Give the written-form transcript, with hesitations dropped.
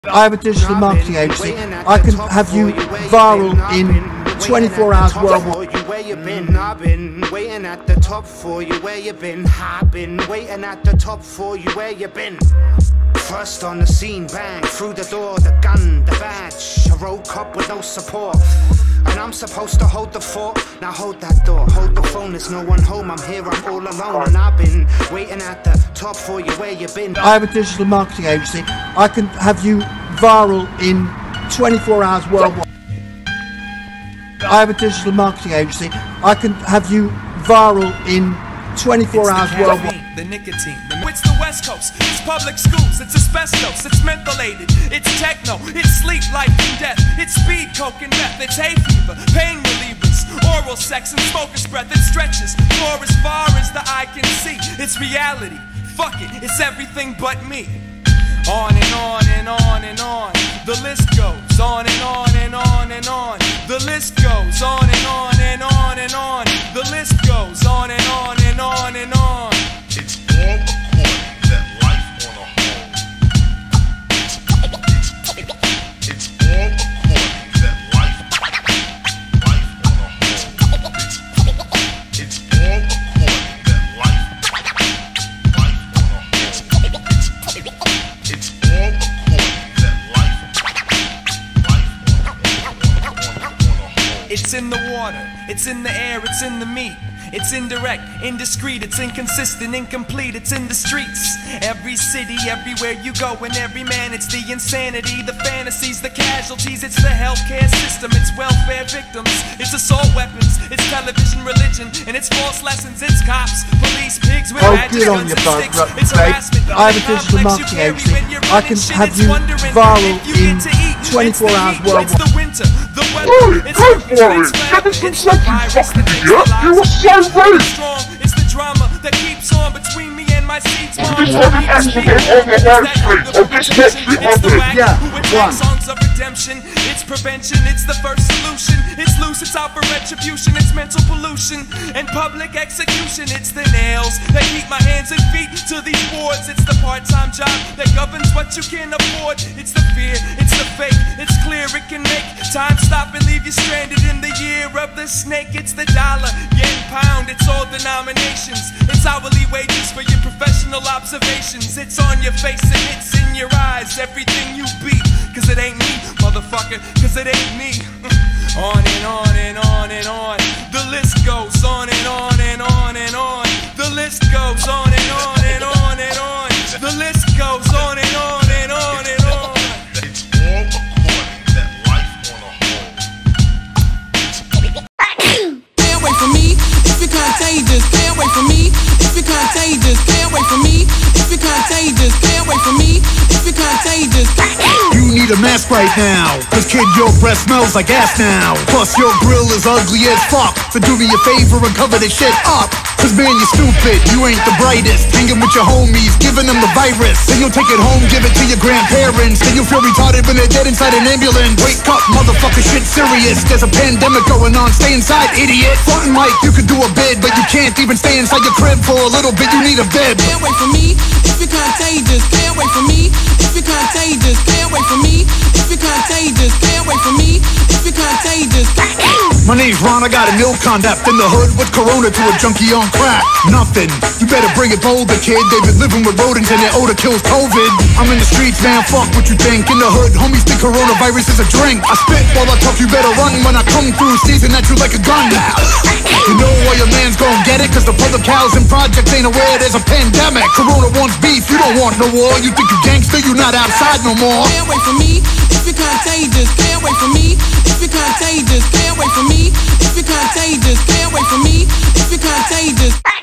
I have a digital marketing agency. I can have you viral in 24 hours worldwide. Where you been? I've been waiting at the top for you. Where you been? I've been waiting at the top for you. Where you been? First on the scene, bang, through the door, the gun, the badge. A road cop with no support. And I'm supposed to hold the fort. Now hold that door, hold the phone, there's no one home. I'm here, I'm all alone. And I've been waiting at the top for you. Where you been? I have a digital marketing agency. I can have you viral in 24 hours worldwide. I have a digital marketing agency. I can have you viral in 24 hours worldwide. The nicotine, it's the West Coast, it's public schools, it's asbestos, it's mentholated, it's techno, it's sleep, life and death, it's speed, coke and meth, it's hay fever, pain relievers, oral sex and smoker's breath, it stretches for as far as the eye can see, it's reality, fuck it, it's everything but me. On and on and on and on, the list goes on and on and on and on, the list goes on and on and on and on, the list goes on and on and on and on. It's all according that life on a whole. It's all according that life on a whole. It's all according that life on a whole. It's all according that life. It's in the water, it's in the air, it's in the meat. It's indirect, indiscreet, it's inconsistent, incomplete, it's in the streets. Every city, everywhere you go, and every man, it's the insanity, the fantasies, the casualties, it's the healthcare system, it's welfare victims, it's assault weapons, it's television religion, and it's false lessons, it's cops, police, pigs with magic guns and sticks, it's harassment, I have a digital marketing agency. I can have you viral in 24 hours worldwide. It's the winter, the weather, it's virus, it's the virus, strong, it's the drama that keeps on between me and my seats. It's the whack who attacks songs of redemption. It's prevention, it's the first solution. It's loose, it's out for retribution. It's mental pollution and public execution. It's the nails that keep my hands and feet to these boards. It's the part-time job that governs what you can afford. It's the fear, it's the fake. It's clear it can make time stop and leave you stranded in the year of the snake. It's the dollar, yen, pound, it's all denominations. It's hourly wages for your professional observations. It's on your face and it's in your eyes, everything you be. Cause it ain't me, motherfucker, cause it ain't me. On and on and on and on. The list goes on and on and on and on. The list goes on and on and on and on. The list goes on and on and on and on. It's all according that life on a whole. Stay away from me if you're contagious. Stay away from me if you're contagious. Stay away from me if you're contagious. Stay away from me if you're contagious. You need a mask right now, cause kid, your breath smells like ass now. Plus your grill is ugly as fuck, so do me a favor and cover this shit up. Cause man, you're stupid, you ain't the brightest. Hanging with your homies, giving them the virus. Then you'll take it home, give it to your grandparents. Then you'll feel retarded when they're dead inside an ambulance. Wake up, motherfucker, shit serious. There's a pandemic going on, stay inside, idiot. Frontin' like you could do a bid, but you can't even stay inside your crib for a little bit, you need a bib. Stay away from me if you're contagious. Stay away from me if you're contagious. Stay away from me if you're contagious. Stay away from me if you're contagious. My name's Ron, I got an ill conduct in the hood with corona to a junkie on crack. Nothing, you better bring it bolder, kid. They've been living with rodents and their odor kills COVID. I'm in the streets, man, fuck what you think. In the hood, homies think coronavirus is a drink. I spit while I talk, you better run when I come through, season at you like a gun. You know why your man's gon' get it, cause the public housing projects ain't aware there's a pandemic. Corona wants beef, you don't want no war. You think you gangster, you not outside no more. Stay away from me if you're contagious. Stay away from me if you're contagious. Stay away from me if you're contagious. Stay away from me if you're contagious.